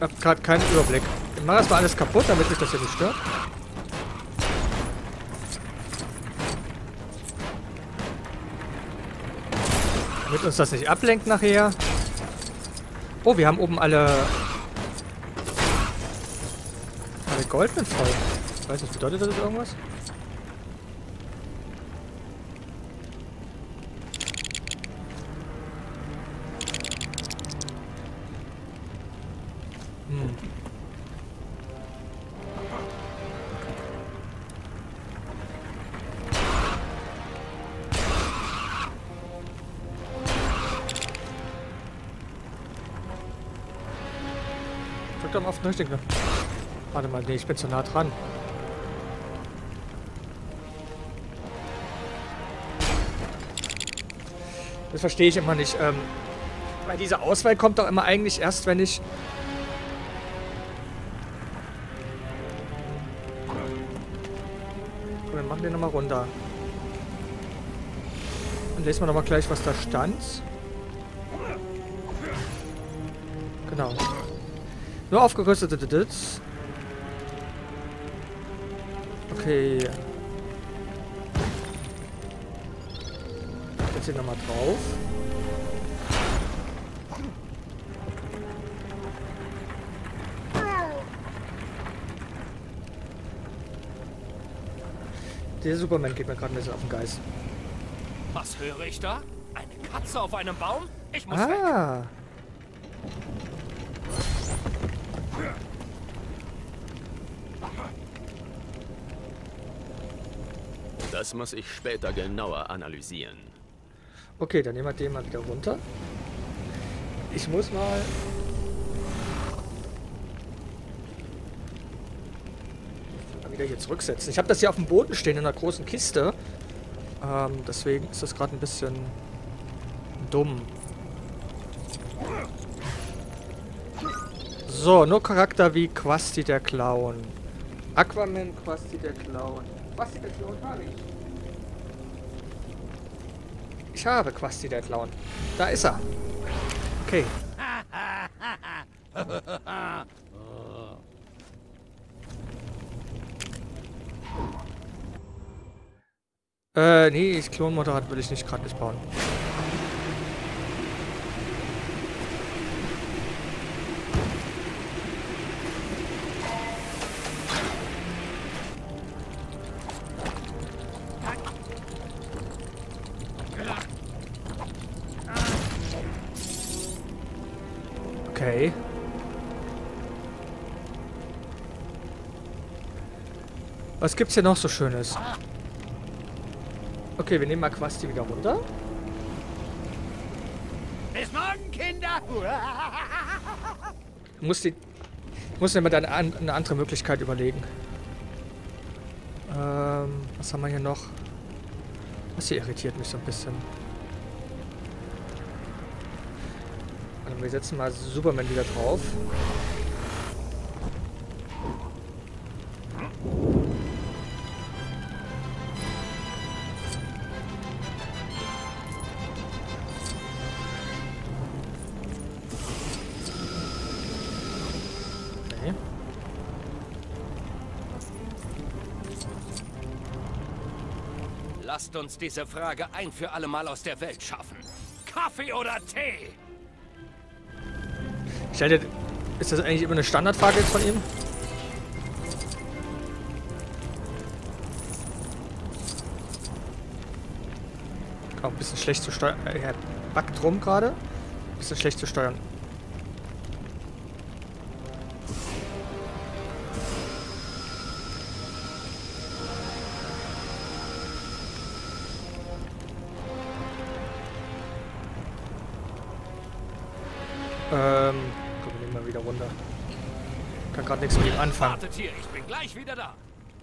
habe gerade keinen Überblick. Ich mache erstmal alles kaputt, damit mich das hier nicht stört. Damit uns das nicht ablenkt nachher. Oh, wir haben oben alle Gold mit voll. Ich weiß nicht, bedeutet das irgendwas? Drück doch mal auf den richtigen Knopf. Warte mal, nee, ich bin zu nah dran. Das verstehe ich immer nicht. Weil diese Auswahl kommt doch immer eigentlich erst, wenn ich... Komm, wir machen den nochmal runter. Und lesen wir nochmal gleich, was da stand. Genau. Nur aufgerüstete Dits. Okay. Jetzt hier nochmal drauf. Der Superman geht mir gerade ein bisschen auf den Geist. Was höre ich da? Eine Katze auf einem Baum? Ich muss weg. Das muss ich später genauer analysieren. Okay, dann nehmen wir den mal wieder runter. Ich muss mal... wieder hier zurücksetzen. Ich habe das hier auf dem Boden stehen in einer großen Kiste. Deswegen ist das gerade ein bisschen dumm. So, nur Charakter wie Quasti der Clown. Aquaman, Quasti der Clown. Quasti der Clown habe ich. Ich habe Quasti der Clown. Da ist er. Okay. Nee, Klonmotorrad will ich nicht gerade nicht bauen. Okay. Was gibt's hier noch so Schönes? Okay, wir nehmen mal Quasti wieder runter. Bis morgen, Kinder! Ich muss mir mal eine andere Möglichkeit überlegen. Was haben wir hier noch? Das hier irritiert mich so ein bisschen. Also wir setzen mal Superman wieder drauf. Lasst uns diese Frage ein für alle Mal aus der Welt schaffen. Kaffee oder Tee? Ist das eigentlich immer eine Standardfrage jetzt von ihm? Auch ein bisschen schlecht zu steuern. Er backt rum gerade. Ein bisschen schlecht zu steuern. Komm, wir nehmen mal wieder runter. Kann gerade nichts mit ihm anfangen. Wartet hier, ich bin gleich wieder da.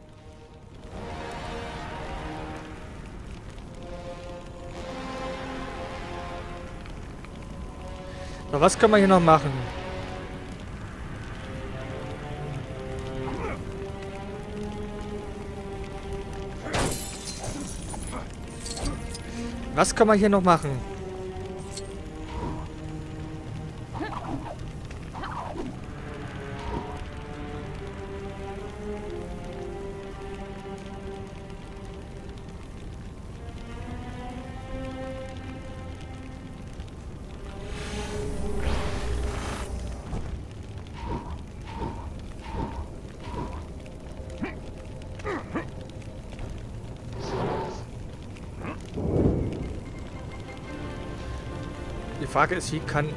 So, was können wir hier noch machen? Was können wir hier noch machen? Frage ist, wie kann...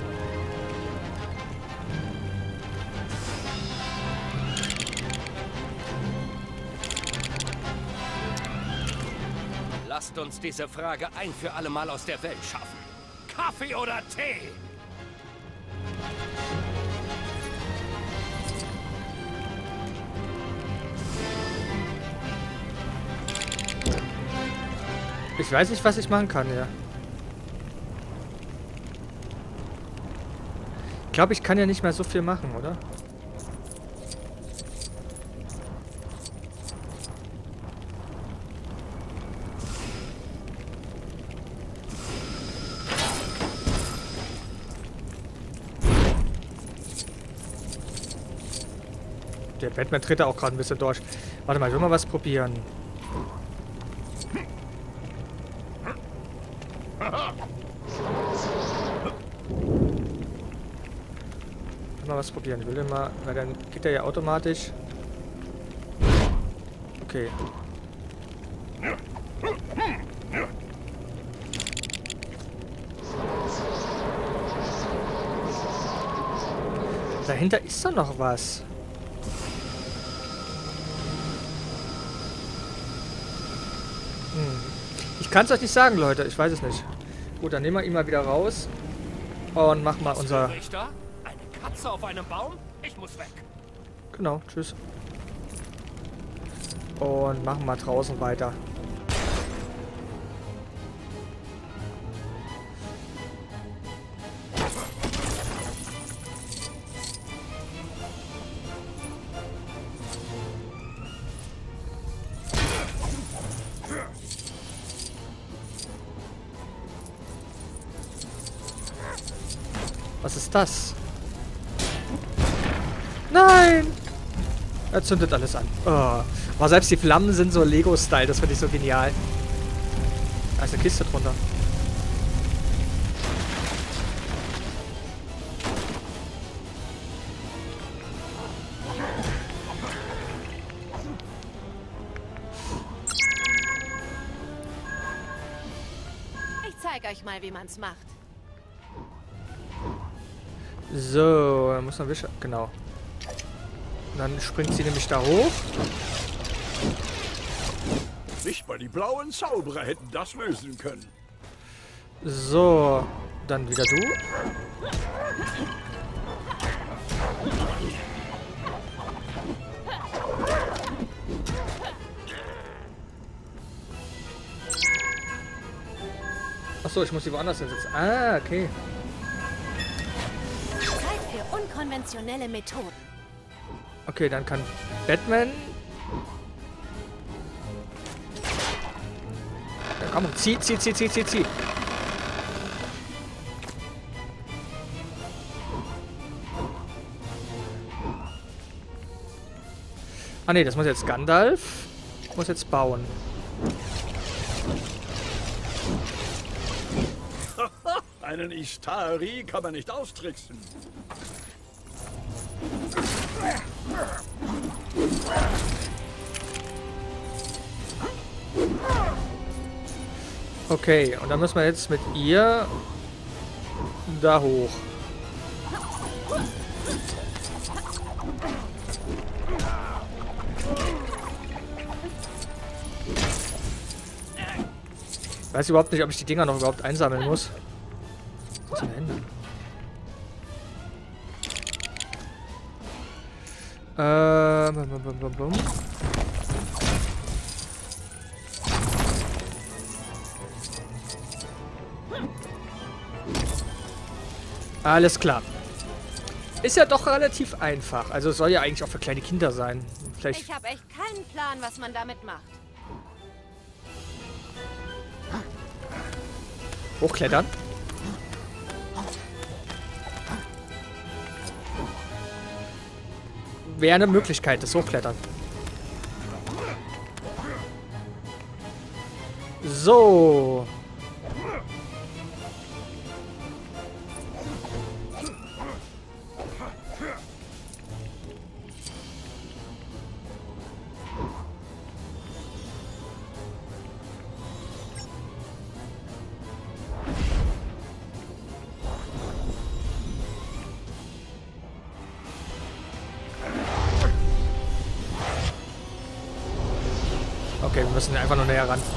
Lasst uns diese Frage ein für alle Mal aus der Welt schaffen. Kaffee oder Tee? Ich weiß nicht, was ich machen kann, ja. Ich glaube, ich kann ja nicht mehr so viel machen, oder? Der Batman tritt da auch gerade ein bisschen durch. Warte mal, ich will mal was probieren. Mal was probieren. Ich will den mal, weil dann geht er ja automatisch. Okay. Dahinter ist doch noch was. Ich kann es euch nicht sagen, Leute. Ich weiß es nicht. Gut, dann nehmen wir ihn mal wieder raus. Und machen mal unser... Richter? Eine Katze auf einem Baum? Ich muss weg. Genau, tschüss. Und machen mal draußen weiter. Was ist das? Nein! Er zündet alles an. Oh. Aber selbst die Flammen sind so Lego-Style. Das finde ich so genial. Da ist eine Kiste drunter. Ich zeige euch mal, wie man's macht. So, dann muss man wischen. Genau. Und dann springt sie nämlich da hoch. Nicht mal die blauen Zauberer hätten das lösen können. So, dann wieder du. Achso, ich muss sie woanders hinsetzen. Ah, okay. Zeit für unkonventionelle Methoden. Okay, dann kann Batman... Ja, komm, zieh. Ah ne, das muss jetzt Gandalf. Muss jetzt bauen. Einen Istari kann man nicht austricksen. Okay, und dann müssen wir jetzt mit ihr da hoch. Ich weiß überhaupt nicht, ob ich die Dinger noch überhaupt einsammeln muss. Was ist denn bum. Alles klar. Ist ja doch relativ einfach. Also es soll ja eigentlich auch für kleine Kinder sein. Vielleicht Ich habe echt keinen Plan, was man damit macht. hochklettern. Wäre eine Möglichkeit, das Hochklettern. So. Okay, wir müssen einfach nur näher ran.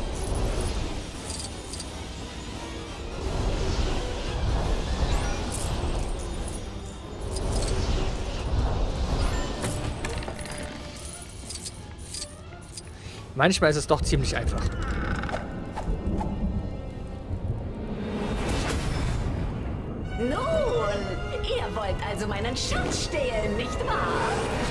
Manchmal ist es doch ziemlich einfach. Nun, ihr wollt also meinen Schatz stehlen, nicht wahr?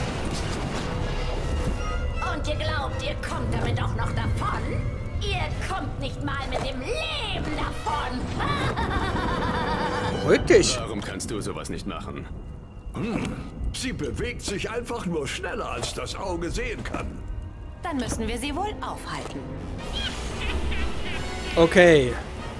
Und ihr glaubt, ihr kommt damit auch noch davon? Ihr kommt nicht mal mit dem Leben davon! Beruhig dich! Warum kannst du sowas nicht machen? Sie bewegt sich einfach nur schneller, als das Auge sehen kann. Dann müssen wir sie wohl aufhalten. Okay.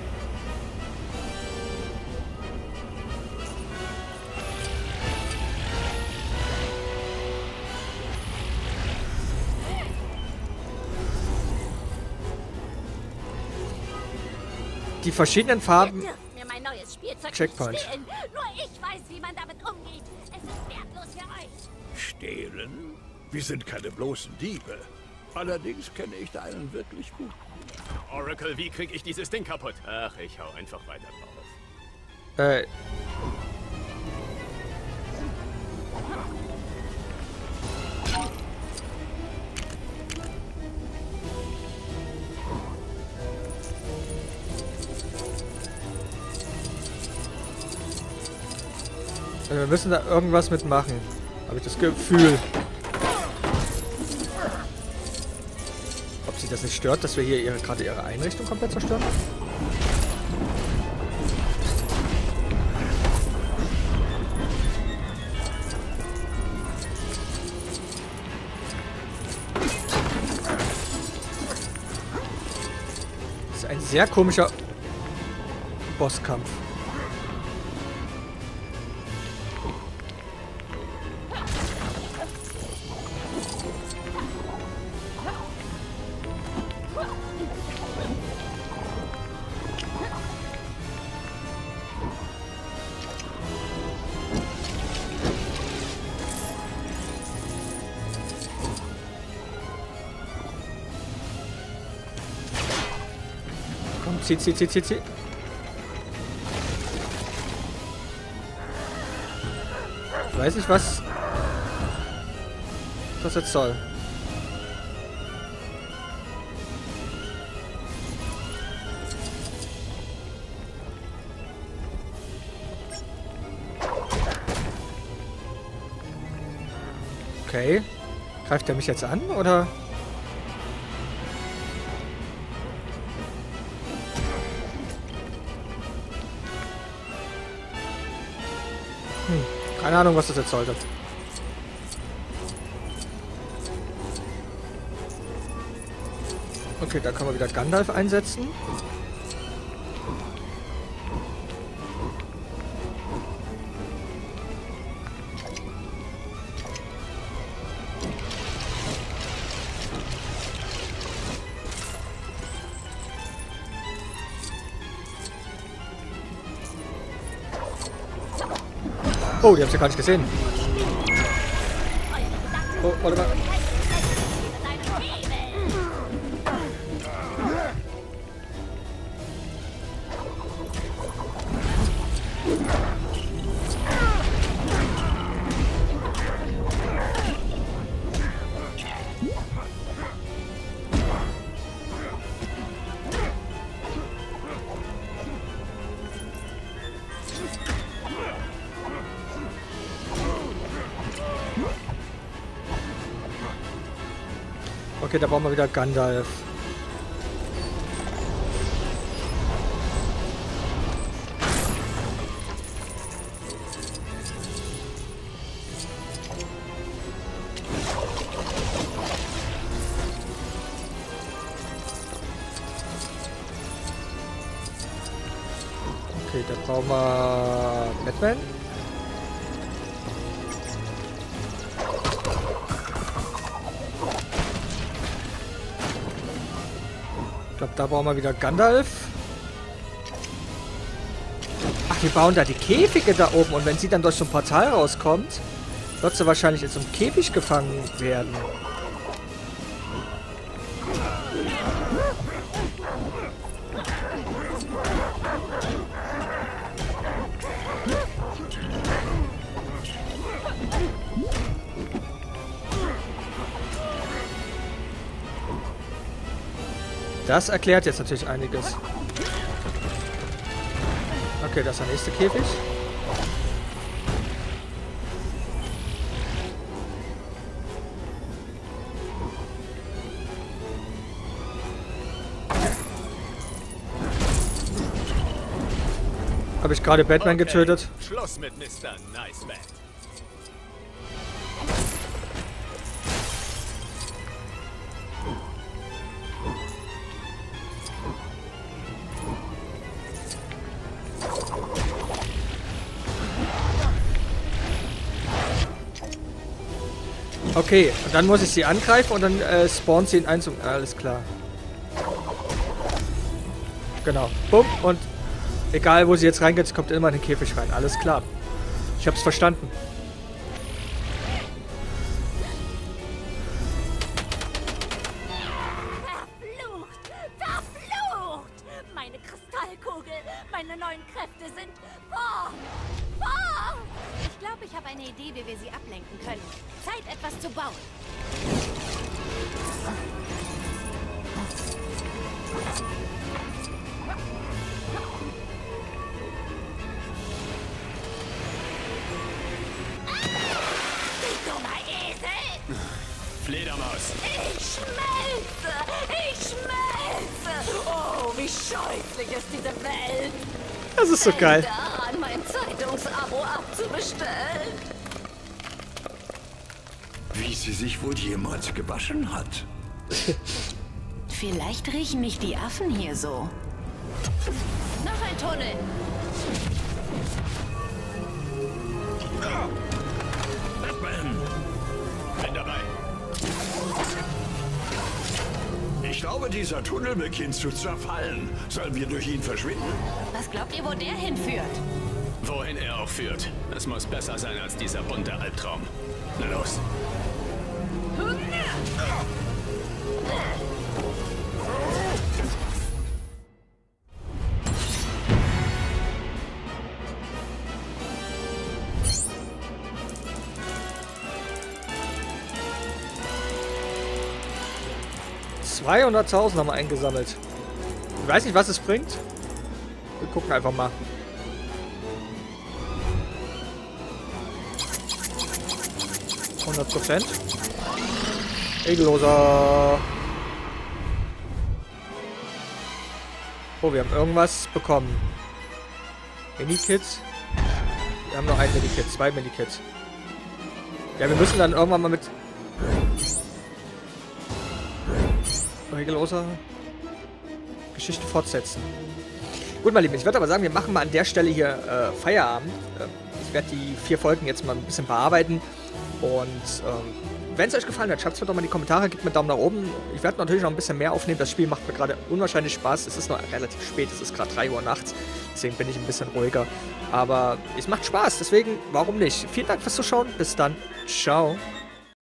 Die verschiedenen Farben. Ihr dürft mir mein neues Spielzeug Checkpoint. nicht stehlen. Nur ich weiß, wie man damit umgeht. Es ist wertlos für euch. Stehlen? Wir sind keine bloßen Diebe. Allerdings kenne ich deinen wirklich gut. Oracle, wie krieg ich dieses Ding kaputt? Ach, ich hau einfach weiter drauf. Wir müssen da irgendwas mitmachen. Habe ich das Gefühl. Ob sie das nicht stört, dass wir hier gerade ihre Einrichtung komplett zerstören? Das ist ein sehr komischer Bosskampf. Zieh. Ich weiß nicht, was das jetzt soll. Okay. Greift er mich jetzt an, oder? Keine Ahnung, was das jetzt sollte. Okay, da können wir wieder Gandalf einsetzen. Oh, die hab's ja gar nicht gesehen. Oh, warte mal. Okay, da brauchen wir wieder Gandalf. Okay, da brauchen wir Batman. Ich glaube, da brauchen wir wieder Gandalf. Ach, wir bauen da die Käfige da oben. Und wenn sie dann durch so ein Portal rauskommt, wird sie wahrscheinlich in so einem Käfig gefangen werden. Das erklärt jetzt natürlich einiges. Okay, das ist der nächste Käfig. Habe ich gerade Batman getötet? Schluss mit Mr. Nice Man. Okay, und dann muss ich sie angreifen und dann spawnt sie in Einzug. Alles klar. Genau. Bumm. Und egal, wo sie jetzt reingeht, sie kommt immer in den Käfig rein. Alles klar. Ich hab's verstanden. Verflucht! Verflucht! Meine Kristallkugel! Meine neuen Kräfte sind vor! Ich glaube, ich habe eine Idee, wie wir sie ablenken können. Zeit, etwas zu bauen. Du dummer Esel! Fledermaus. Ich schmelze! Ich schmelze! Oh, wie scheußlich ist diese Welt! Das ist so geil. Denk daran, mein Zeitungsabo abzubestellen. Wie sie sich wohl jemals gewaschen hat. Vielleicht riechen nicht die Affen hier so. Noch ein Tunnel. Batman. Bin dabei. Ich glaube, dieser Tunnel beginnt zu zerfallen. Sollen wir durch ihn verschwinden? Was glaubt ihr, wo der hinführt? Wohin er auch führt. Es muss besser sein als dieser bunte Albtraum. Na los. $200.000 haben wir eingesammelt. Ich weiß nicht, was es bringt. Wir gucken einfach mal. $100%. Regelloser. Oh, wir haben irgendwas bekommen. Mini-Kits. Wir haben noch ein Mini-Kit, 2 Mini-Kits. Ja, wir müssen dann irgendwann mal mit regelloser Geschichte fortsetzen. Gut, meine Lieben, ich würde aber sagen, wir machen mal an der Stelle hier Feierabend. Ich werde die 4 Folgen jetzt mal ein bisschen bearbeiten. Und wenn es euch gefallen hat, schreibt es mir doch mal in die Kommentare, gebt mir einen Daumen nach oben. Ich werde natürlich noch ein bisschen mehr aufnehmen. Das Spiel macht mir gerade unwahrscheinlich Spaß. Es ist noch relativ spät, es ist gerade 3 Uhr nachts. Deswegen bin ich ein bisschen ruhiger. Aber es macht Spaß, deswegen warum nicht? Vielen Dank fürs Zuschauen. Bis dann. Ciao.